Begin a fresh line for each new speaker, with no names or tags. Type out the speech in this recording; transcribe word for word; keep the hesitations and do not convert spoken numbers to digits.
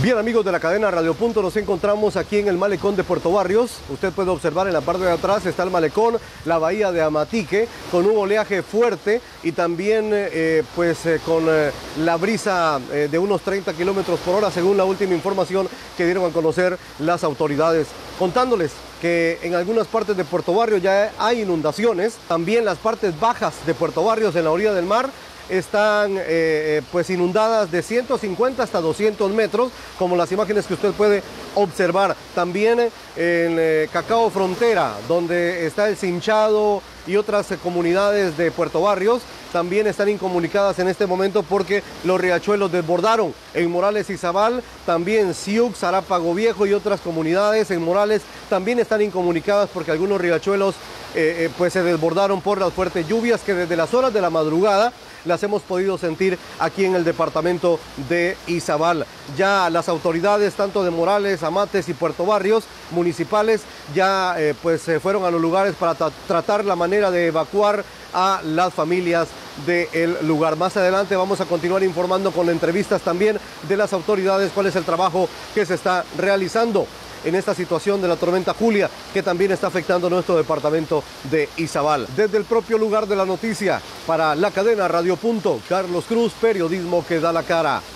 Bien, amigos de la cadena Radio Punto, nos encontramos aquí en el malecón de Puerto Barrios. Usted puede observar en la parte de atrás está el malecón, la bahía de Amatique, con un oleaje fuerte y también eh, pues eh, con eh, la brisa eh, de unos treinta kilómetros por hora, según la última información que dieron a conocer las autoridades, contándoles que en algunas partes de Puerto Barrios ya hay inundaciones. También las partes bajas de Puerto Barrios en la orilla del mar están eh, pues inundadas de ciento cincuenta hasta doscientos metros, como las imágenes que usted puede observar. También en eh, Cacao Frontera, donde está el Cinchado y otras eh, comunidades de Puerto Barrios, también están incomunicadas en este momento porque los riachuelos desbordaron. En Morales y Zabal, también Siux, Arápago Viejo y otras comunidades en Morales también están incomunicadas porque algunos riachuelos eh, eh, pues se desbordaron por las fuertes lluvias que desde las horas de la madrugada las hemos podido sentir aquí en el departamento de Izabal. Ya las autoridades, tanto de Morales, Amates y Puerto Barrios, municipales, ya eh, pues se fueron a los lugares para tra tratar la manera de evacuar a las familias del lugar. Más adelante vamos a continuar informando con entrevistas también de las autoridades cuál es el trabajo que se está realizando en esta situación de la tormenta Julia, que también está afectando nuestro departamento de Izabal. Desde el propio lugar de la noticia, para la cadena Radio Punto, Carlos Cruz, periodismo que da la cara.